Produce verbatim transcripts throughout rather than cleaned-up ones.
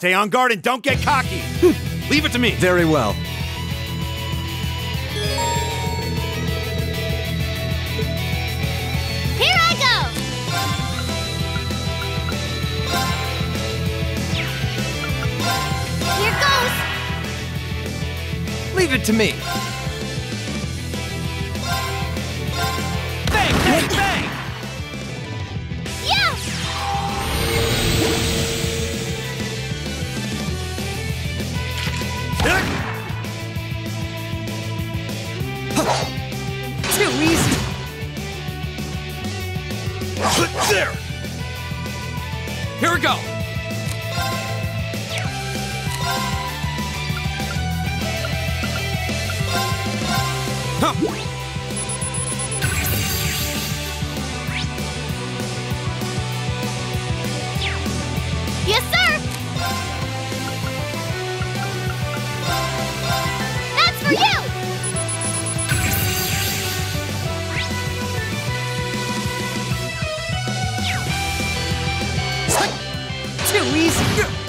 Stay on guard and don't get cocky. Leave it to me. Very well. Here I go! Here goes! Leave it to me. Bang, bang, bang! Yes! Too easy. There! Here we go! Huh. Yes, sir! That's for you! Too easy.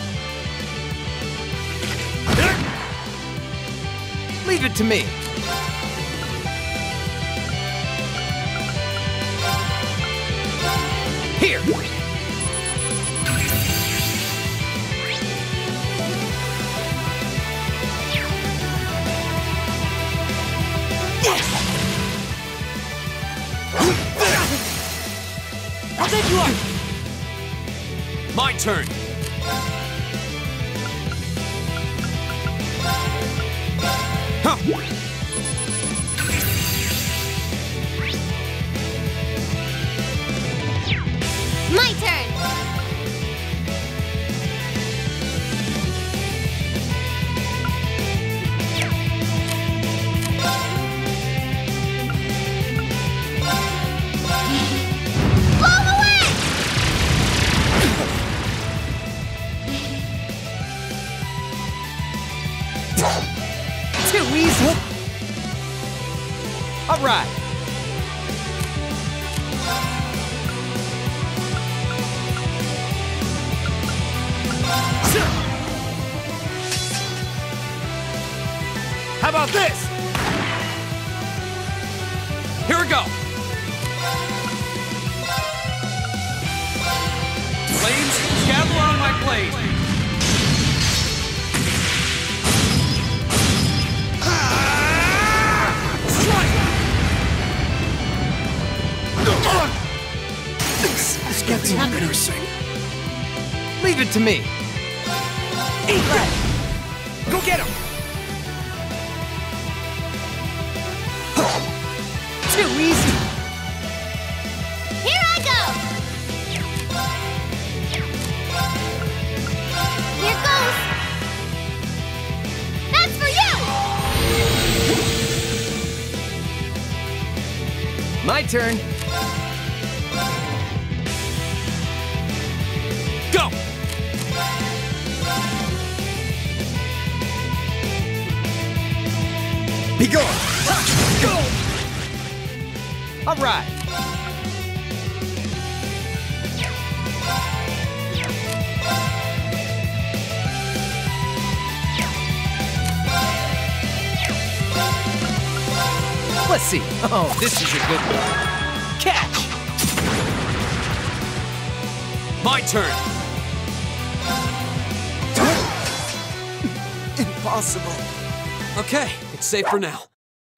Leave it to me. Here. I'll take you up! My turn. Huh. My turn! Blow away! Too easy. All right. How about this? Here we go. Flames, gather on my blade. This, this gets embarrassing. Leave it to me. Eat that! Go get him! Too easy. Here I go! Here goes! That's for you! My turn. Go! Be gone. Go. All right. Let's see. Oh, this is a good one. Catch. My turn. Impossible. Okay, it's safe for now.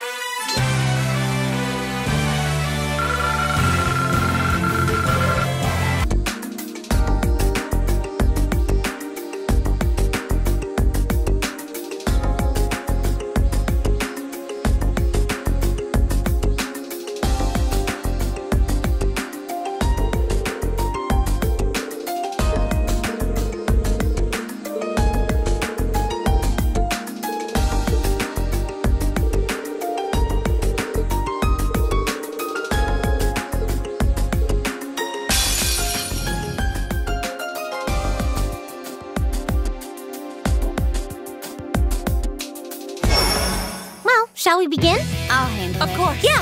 Shall we begin? I'll handle it. Of course. Yeah.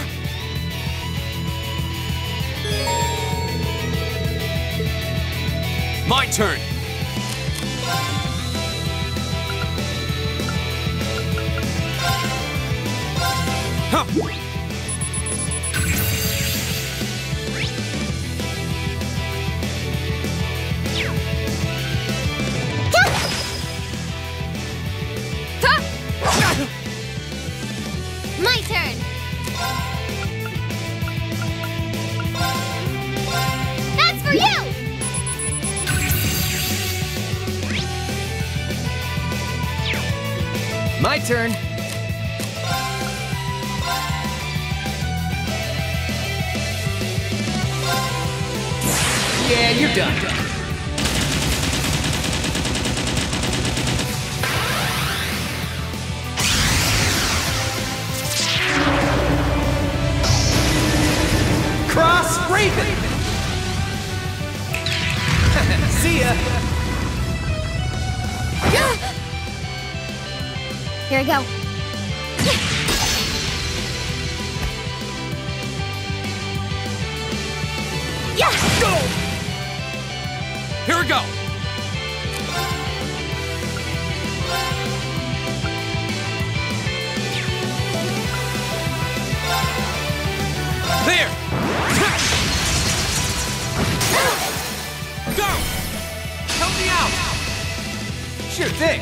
My turn. Huh. My turn. That's for you. My turn. Yeah, you're done. Cross Raven! See ya! Here we go. Yeah! Go! Here we go! There! Go! Help me out! Sure thing!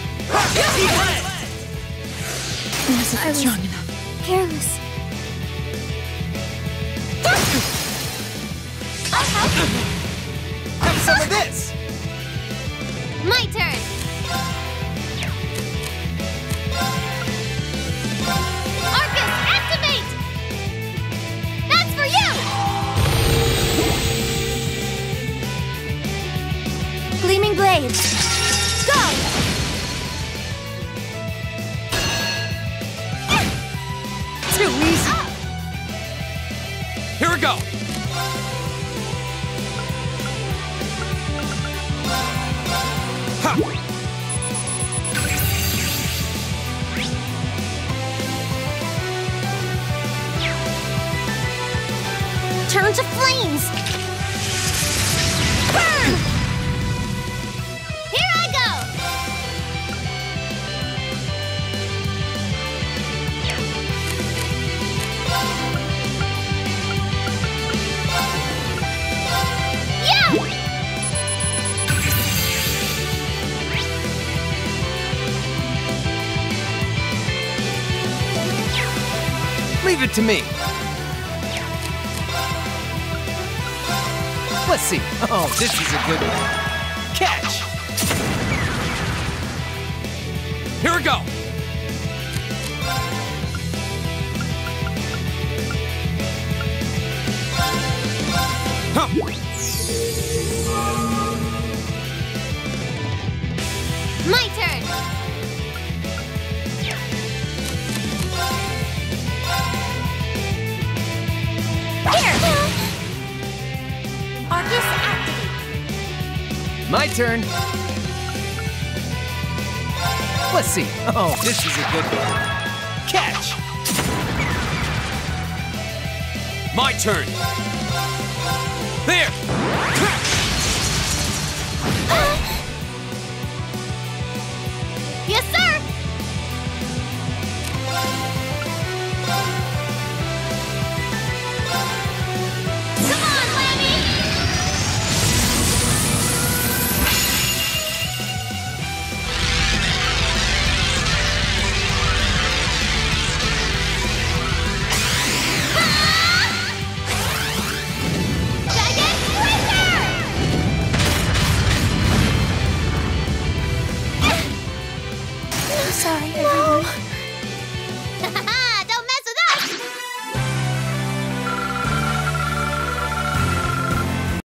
I was strong enough. Careless. I'll help. Have some of this! My turn. Arcus, activate! That's for you! Gleaming blades. Go! Too easy! Here we go! Ha! Turn to flames! Burn! Here I go! Yeah! Leave it to me! Let's see. Oh, this is a good one. Catch! Here we go! Huh. My turn! Here! Arcus, activate! My turn. Let's see. Oh, this is a good one. Catch! My turn. There! Yes, sir! Come on, Lammy! Dragon Breaker! I'm sorry, everyone.